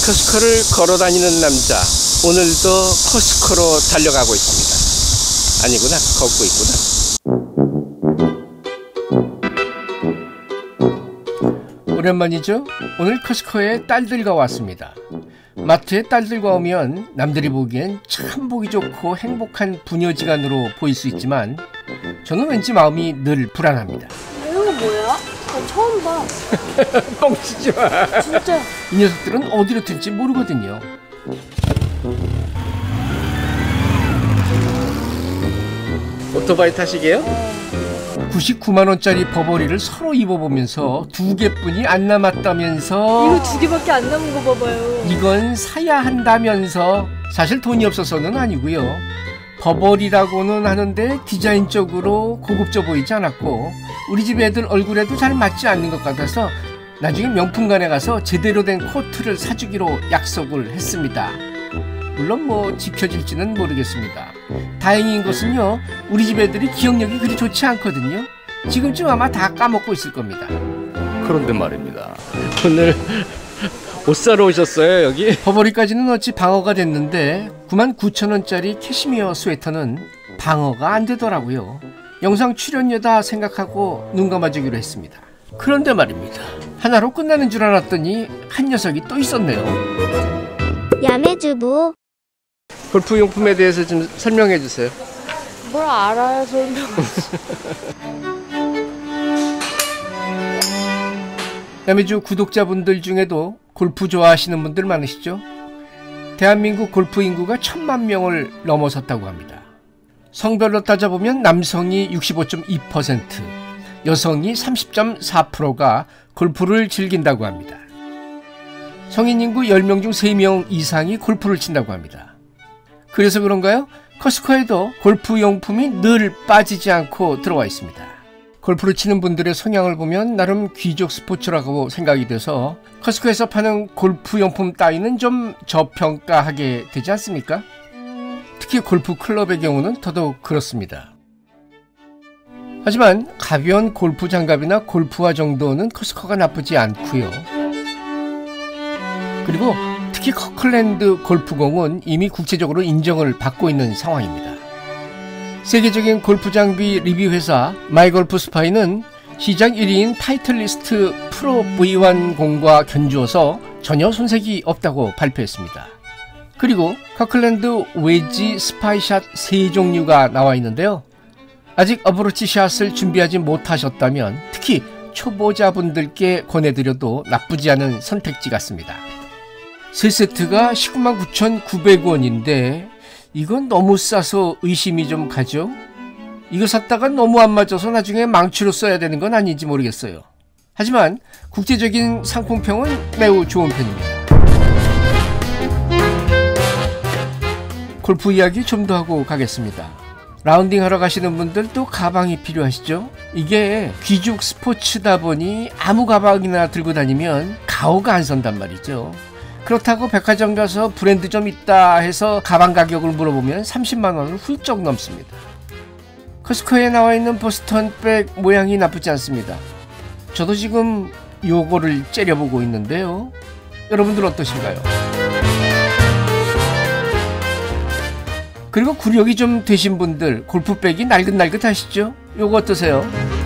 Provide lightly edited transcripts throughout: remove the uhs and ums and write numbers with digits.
커스코를 걸어다니는 남자, 오늘도 커스코로 달려가고 있습니다. 아니구나, 걷고 있구나. 오랜만이죠? 오늘 커스코에 딸들과 왔습니다. 마트에 딸들과 오면 남들이 보기엔 참 보기 좋고 행복한 부녀지간으로 보일 수 있지만 저는 왠지 마음이 늘 불안합니다. 이런 거 뭐야? 나 처음 봐. 뻥치지 마. 진짜. 이 녀석들은 어디로 튈지 모르거든요. 오토바이 타시게요? 99만원짜리 버버리를 서로 입어보면서 2개뿐이 안 남았다면서. 이거 2개밖에 안 남은 거 봐봐요. 이건 사야 한다면서. 사실 돈이 없어서는 아니고요. 버버리라고는 하는데 디자인적으로 고급져 보이지 않았고 우리 집 애들 얼굴에도 잘 맞지 않는 것 같아서 나중에 명품관에 가서 제대로 된 코트를 사주기로 약속을 했습니다. 물론 뭐 지켜질지는 모르겠습니다. 다행인 것은요, 우리 집 애들이 기억력이 그리 좋지 않거든요. 지금쯤 아마 다 까먹고 있을 겁니다. 그런데 말입니다, 오늘 옷 사러 오셨어요 여기? 버버리까지는 어찌 방어가 됐는데 99,000원짜리 캐시미어 스웨터는 방어가 안 되더라고요. 영상 출연료다 생각하고 눈 감아주기로 했습니다. 그런데 말입니다, 하나로 끝나는 줄 알았더니 한 녀석이 또 있었네요. 야매주부. 골프용품에 대해서 좀 설명해 주세요. 뭘 알아요, 설명. 야매주 구독자분들 중에도 골프 좋아하시는 분들 많으시죠? 대한민국 골프 인구가 1000만 명을 넘어섰다고 합니다. 성별로 따져보면 남성이 65.2%, 여성이 30.4%가 골프를 즐긴다고 합니다. 성인 인구 10명 중 3명 이상이 골프를 친다고 합니다. 그래서 그런가요? 커스코에도 골프 용품이 늘 빠지지 않고 들어와 있습니다. 골프를 치는 분들의 성향을 보면 나름 귀족 스포츠라고 생각이 돼서 커스코에서 파는 골프 용품 따위는 좀 저평가하게 되지 않습니까? 특히 골프 클럽의 경우는 더더욱 그렇습니다. 하지만 가벼운 골프 장갑이나 골프화 정도는 커스코가 나쁘지 않고요. 그리고 특히 커클랜드 골프공은 이미 국제적으로 인정을 받고 있는 상황입니다. 세계적인 골프 장비 리뷰 회사 마이골프스파이는 시장 1위인 타이틀리스트 프로 V1 공과 견주어서 전혀 손색이 없다고 발표했습니다. 그리고 커클랜드 웨지 스파이샷 3종류가 나와 있는데요. 아직 어프로치 샷을 준비하지 못하셨다면 특히 초보자분들께 권해드려도 나쁘지 않은 선택지 같습니다. 3세트가 199,900원인데 이건 너무 싸서 의심이 좀 가죠? 이거 샀다가 너무 안 맞아서 나중에 망치로 써야 되는 건 아닌지 모르겠어요. 하지만 국제적인 상품평은 매우 좋은 편입니다. 골프 이야기 좀 더 하고 가겠습니다. 라운딩 하러 가시는 분들도 가방이 필요하시죠? 이게 귀족 스포츠다 보니 아무 가방이나 들고 다니면 가오가 안 선단 말이죠. 그렇다고 백화점 가서 브랜드 좀 있다 해서 가방 가격을 물어보면 30만 원을 훌쩍 넘습니다. 커스코에 나와 있는 보스턴 백 모양이 나쁘지 않습니다. 저도 지금 요거를 째려보고 있는데요. 여러분들 어떠신가요? 그리고 구력이 좀 되신 분들 골프백이 날긋날긋하시죠? 요거 어떠세요?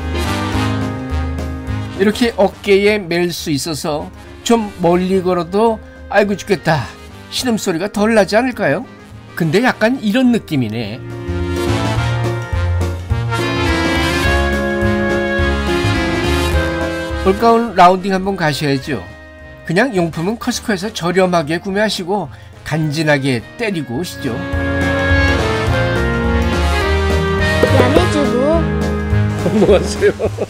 이렇게 어깨에 멜 수 있어서 좀 멀리 걸어도 아이고 죽겠다 신음소리가 덜 나지 않을까요? 근데 약간 이런 느낌이네. 올가을 라운딩 한번 가셔야죠. 그냥 용품은 커스코에서 저렴하게 구매하시고 간지나게 때리고 오시죠. 야매주부. 뭐 하세요?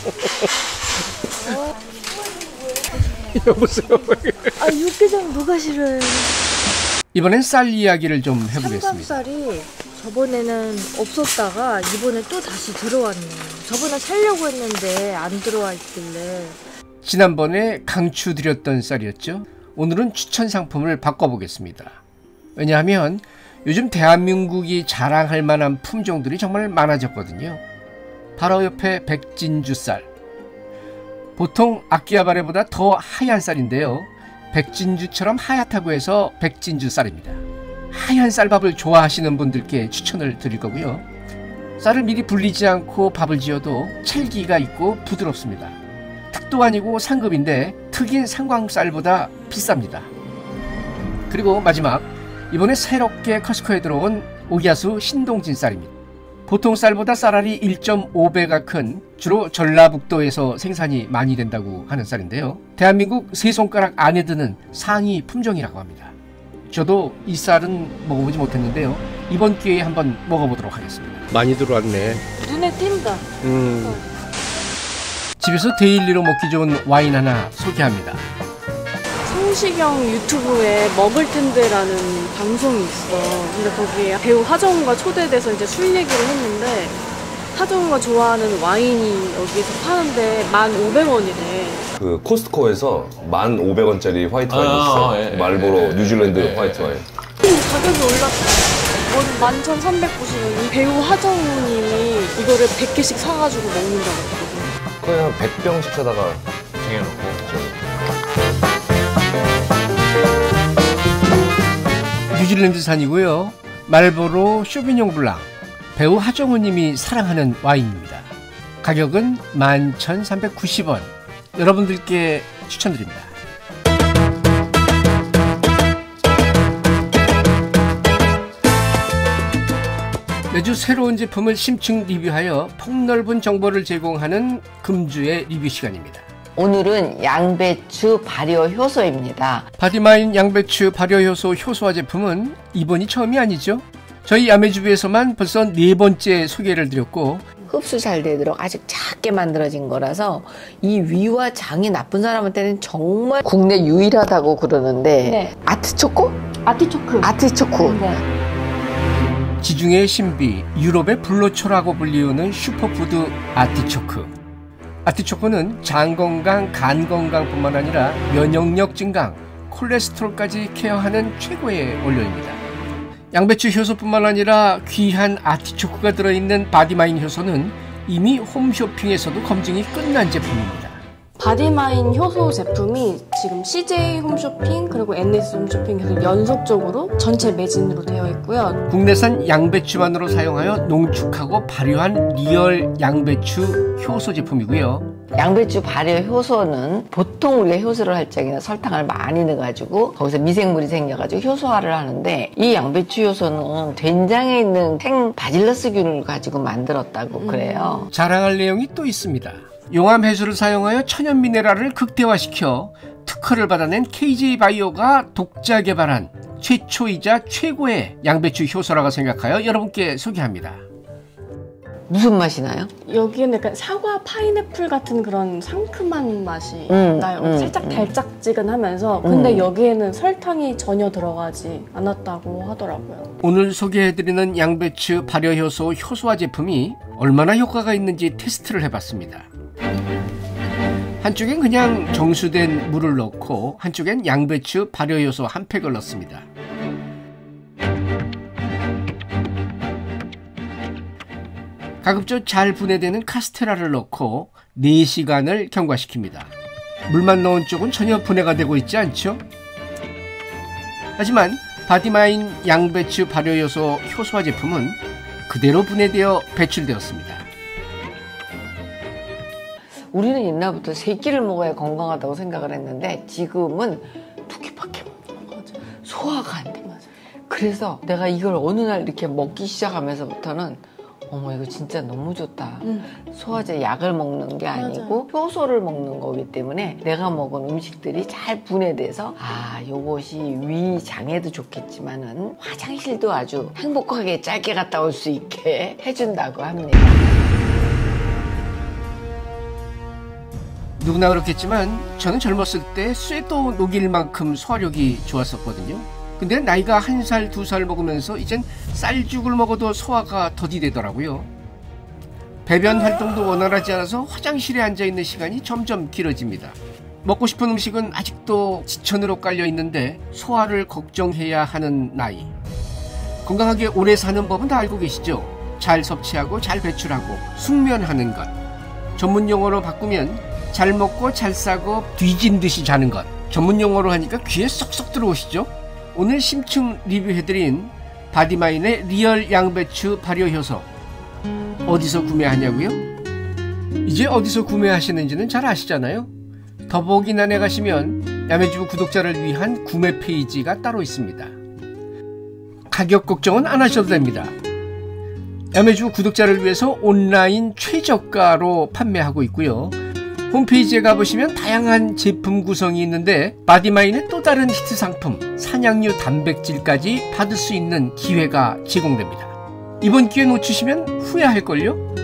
여보세요? 육개장 누가 싫어요? 이번엔 쌀 이야기를 좀 해보겠습니다. 삼겹살이 저번에는 없었다가 이번에 또 다시 들어왔네요. 저번에 살려고 했는데 안 들어와 있길래. 지난번에 강추 드렸던 쌀이었죠. 오늘은 추천 상품을 바꿔보겠습니다. 왜냐하면 요즘 대한민국이 자랑할 만한 품종들이 정말 많아졌거든요. 바로 옆에 백진주 쌀. 보통 아키아바레보다 더 하얀 쌀인데요. 백진주처럼 하얗다고 해서 백진주 쌀입니다. 하얀 쌀밥을 좋아하시는 분들께 추천을 드릴 거고요. 쌀을 미리 불리지 않고 밥을 지어도 찰기가 있고 부드럽습니다. 특도 아니고 상급인데 특인 상광쌀보다 비쌉니다. 그리고 마지막, 이번에 새롭게 커스코에 들어온 옥야수 신동진 쌀입니다. 보통 쌀보다 쌀알이 1.5배가 큰 주로 전라북도에서 생산이 많이 된다고 하는 쌀인데요. 대한민국 세 손가락 안에 드는 상위 품종이라고 합니다. 저도 이 쌀은 먹어보지 못했는데요. 이번 기회에 한번 먹어보도록 하겠습니다. 많이 들어왔네. 눈에 띈다. 집에서 데일리로 먹기 좋은 와인 하나 소개합니다. 성시경 유튜브에 먹을 텐데라는 방송이 있어. 근데 거기에 배우 하정우가 초대돼서 이제 술 얘기를 했는데 하정우가 좋아하는 와인이 여기서 파는데 1,500원이래. 그 코스트코에서 1,500원짜리 화이트 와인 있어. 예, 말보로 뉴질랜드 화이트 와인. 가격이 올랐다. 11,390원. 배우 하정우님이 이거를 100개씩 사가지고 먹는다고 했거든. 거의 한 100병씩 사다가 쟁여놓고. 뉴질랜드산이고요. 말보로 쇼비뇽 블랑, 배우 하정우님이 사랑하는 와인입니다. 가격은 11,390원. 여러분들께 추천드립니다. 매주 새로운 제품을 심층 리뷰하여 폭넓은 정보를 제공하는 금주의 리뷰 시간입니다. 오늘은 양배추 발효 효소입니다. 바디마인 양배추 발효 효소 효소화 제품은 이번이 처음이 아니죠. 저희 야매주부에서만 벌써 4번째 소개를 드렸고, 흡수 잘 되도록 아주 작게 만들어진 거라서 이 위와 장이 나쁜 사람한테는 정말 국내 유일하다고 그러는데 네. 아트초코? 아티초크. 네. 지중해의 신비, 유럽의 불로초라고 불리우는 슈퍼푸드 아티초크. 아티초크는 장 건강, 간 건강뿐만 아니라 면역력 증강, 콜레스테롤까지 케어하는 최고의 원료입니다. 양배추 효소뿐만 아니라 귀한 아티초크가 들어있는 바디마인 효소는 이미 홈쇼핑에서도 검증이 끝난 제품입니다. 바디마인 효소 제품이 지금 CJ 홈쇼핑 그리고 NS 홈쇼핑에서 연속적으로 전체 매진으로 되어 있고요. 국내산 양배추만으로 사용하여 농축하고 발효한 리얼 양배추 효소 제품이고요. 양배추 발효 효소는 보통 우리가 효소를 할 적에는 설탕을 많이 넣어가지고 거기서 미생물이 생겨가지고 효소화를 하는데 이 양배추 효소는 된장에 있는 생 바질러스균을 가지고 만들었다고 그래요. 자랑할 내용이 또 있습니다. 용암 해수를 사용하여 천연 미네랄을 극대화시켜 특허를 받아낸 KJ바이오가 독자 개발한 최초이자 최고의 양배추 효소라고 생각하여 여러분께 소개합니다. 무슨 맛이 나요? 여기는 약간 사과, 파인애플 같은 그런 상큼한 맛이 나요. 살짝 달짝지근하면서 근데 여기에는 설탕이 전혀 들어가지 않았다고 하더라고요. 오늘 소개해드리는 양배추 발효효소 효소화 제품이 얼마나 효과가 있는지 테스트를 해봤습니다. 한쪽엔 그냥 정수된 물을 넣고 한쪽엔 양배추 발효효소 한 팩을 넣습니다. 가급적 잘 분해되는 카스테라를 넣고 4시간을 경과시킵니다. 물만 넣은 쪽은 전혀 분해가 되고 있지 않죠? 하지만 바디마인 양배추 발효효소 효소화 제품은 그대로 분해되어 배출되었습니다. 우리는 옛날부터 3끼를 먹어야 건강하다고 생각을 했는데 지금은 2끼밖에 못 먹어. 소화가 안 돼. 그래서 내가 이걸 어느 날 이렇게 먹기 시작하면서부터는 어머 이거 진짜 너무 좋다. 소화제 약을 먹는 게 아니고 효소를 먹는 거기 때문에 내가 먹은 음식들이 잘 분해돼서 아 요것이 위 장에도 좋겠지만은 화장실도 아주 행복하게 짧게 갔다 올 수 있게 해준다고 합니다. 누구나 그렇겠지만 저는 젊었을 때 쇠도 녹일 만큼 소화력이 좋았었거든요. 근데 나이가 1살, 2살 먹으면서 이젠 쌀죽을 먹어도 소화가 더디되더라고요. 배변 활동도 원활하지 않아서 화장실에 앉아있는 시간이 점점 길어집니다. 먹고 싶은 음식은 아직도 지천으로 깔려있는데 소화를 걱정해야 하는 나이. 건강하게 오래 사는 법은 다 알고 계시죠? 잘 섭취하고 잘 배출하고 숙면하는 것. 전문 용어로 바꾸면 잘 먹고 잘 싸고 뒤진 듯이 자는 것. 전문 용어로 하니까 귀에 쏙쏙 들어오시죠? 오늘 심층 리뷰해드린 바디마인의 리얼 양배추 발효 효소 어디서 구매하냐고요? 이제 어디서 구매하시는지는 잘 아시잖아요. 더보기란에 가시면 야매주부 구독자를 위한 구매 페이지가 따로 있습니다. 가격 걱정은 안 하셔도 됩니다. 야매주부 구독자를 위해서 온라인 최저가로 판매하고 있고요. 홈페이지에 가보시면 다양한 제품 구성이 있는데 바디마인의 또 다른 히트 상품 산양류 단백질까지 받을 수 있는 기회가 제공됩니다. 이번 기회 놓치시면 후회할걸요?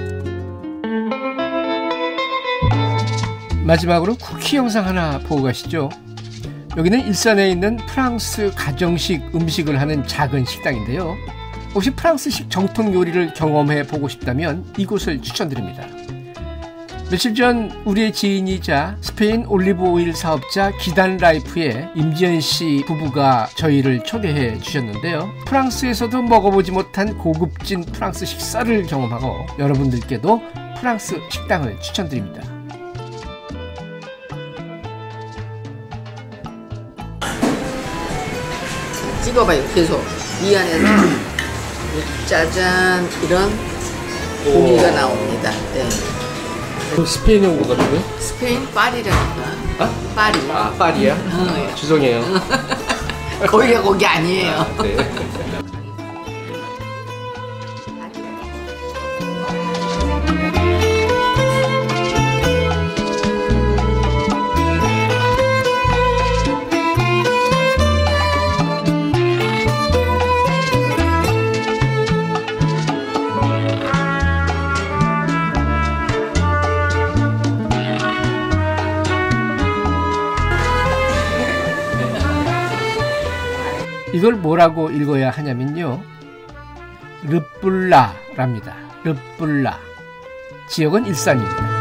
마지막으로 쿠키 영상 하나 보고 가시죠. 여기는 일산에 있는 프랑스 가정식 음식을 하는 작은 식당인데요. 혹시 프랑스식 정통 요리를 경험해 보고 싶다면 이곳을 추천드립니다. 며칠 전 우리의 지인이자 스페인 올리브 오일 사업자 기단 라이프의 임지연 씨 부부가 저희를 초대해 주셨는데요. 프랑스에서도 먹어보지 못한 고급진 프랑스 식사를 경험하고 여러분들께도 프랑스 식당을 추천드립니다. 찍어봐요. 계속 이 안에서 짜잔 이런 고기가 나옵니다. 네. 스페인에 온 것 같은데? 스페인 파리라니까. 아? 파리. 아, 파리야? 네. 죄송해요. 거기가 거기 아니에요. 네. 이걸 뭐라고 읽어야 하냐면요. 르뿔라랍니다. 르뿔라. 지역은 일산입니다.